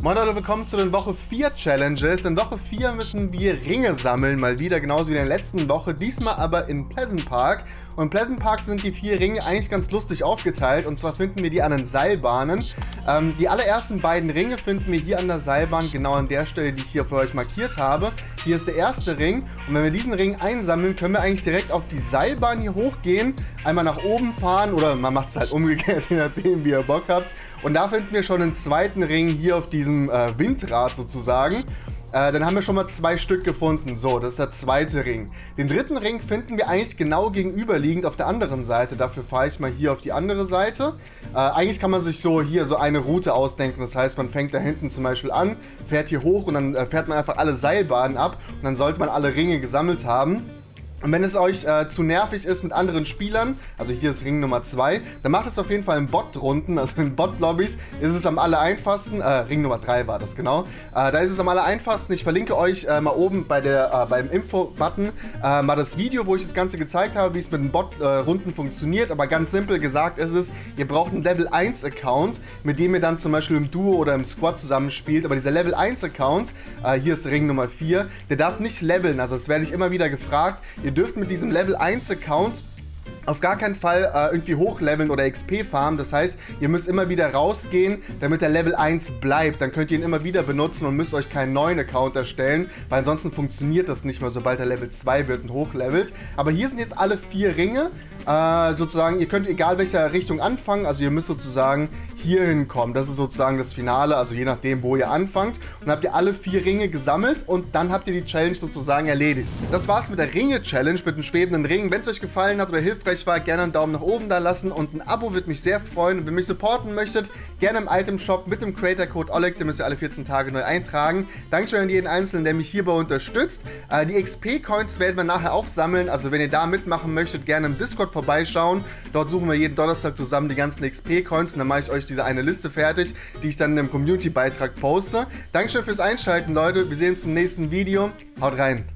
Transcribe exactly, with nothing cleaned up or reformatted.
Moin Leute, willkommen zu den Woche vier Challenges. In Woche vier müssen wir Ringe sammeln, mal wieder, genauso wie in der letzten Woche, diesmal aber in Pleasant Park. Und in Pleasant Park sind die vier Ringe eigentlich ganz lustig aufgeteilt, und zwar finden wir die an den Seilbahnen. Ähm, die allerersten beiden Ringe finden wir hier an der Seilbahn, genau an der Stelle, die ich hier für euch markiert habe. Hier ist der erste Ring, und wenn wir diesen Ring einsammeln, können wir eigentlich direkt auf die Seilbahn hier hochgehen, einmal nach oben fahren, oder man macht es halt umgekehrt, je nachdem, wie ihr Bock habt. Und da finden wir schon den zweiten Ring hier auf diesem äh, Windrad sozusagen. Äh, dann haben wir schon mal zwei Stück gefunden. So, das ist der zweite Ring. Den dritten Ring finden wir eigentlich genau gegenüberliegend auf der anderen Seite. Dafür fahre ich mal hier auf die andere Seite. Äh, eigentlich kann man sich so hier so eine Route ausdenken. Das heißt, man fängt da hinten zum Beispiel an, fährt hier hoch und dann äh, fährt man einfach alle Seilbahnen ab. Und dann sollte man alle Ringe gesammelt haben. Und wenn es euch äh, zu nervig ist mit anderen Spielern, also hier ist Ring Nummer zwei, dann macht es auf jeden Fall in Bot-Runden, also in Bot-Lobbys ist es am aller einfachsten, äh, Ring Nummer drei war das, genau. Äh, da ist es am aller einfachsten, ich verlinke euch äh, mal oben bei der, äh, beim Info-Button äh, mal das Video, wo ich das Ganze gezeigt habe, wie es mit den Bot-Runden äh, funktioniert, aber ganz simpel gesagt ist es, ihr braucht einen Level eins Account, mit dem ihr dann zum Beispiel im Duo oder im Squad zusammenspielt, aber dieser Level eins Account, äh, hier ist Ring Nummer vier, der darf nicht leveln, also das werde ich immer wieder gefragt. Ihr dürft mit diesem Level eins Account auf gar keinen Fall äh, irgendwie hochleveln oder X P farmen. Das heißt, ihr müsst immer wieder rausgehen, damit der Level eins bleibt. Dann könnt ihr ihn immer wieder benutzen und müsst euch keinen neuen Account erstellen, weil ansonsten funktioniert das nicht mehr, sobald der Level zwei wird und hochlevelt. Aber hier sind jetzt alle vier Ringe. Äh, sozusagen, ihr könnt egal welcher Richtung anfangen, also ihr müsst sozusagen hier hinkommen. Das ist sozusagen das Finale, also je nachdem, wo ihr anfangt. Und dann habt ihr alle vier Ringe gesammelt und dann habt ihr die Challenge sozusagen erledigt. Das war's mit der Ringe-Challenge, mit den schwebenden Ringen. Wenn es euch gefallen hat oder hilfreich war, gerne einen Daumen nach oben da lassen und ein Abo würde mich sehr freuen. Und wenn ihr mich supporten möchtet, gerne im Item-Shop mit dem Creator-Code Oleg, den müsst ihr alle vierzehn Tage neu eintragen. Dankeschön an jeden Einzelnen, der mich hierbei unterstützt. Äh, die X P-Coins werden wir nachher auch sammeln, also wenn ihr da mitmachen möchtet, gerne im Discord vorbeischauen. Dort suchen wir jeden Donnerstag zusammen die ganzen X P-Coins und dann mache ich euch diese eine Liste fertig, die ich dann in einem Community-Beitrag poste. Dankeschön fürs Einschalten, Leute. Wir sehen uns im nächsten Video. Haut rein!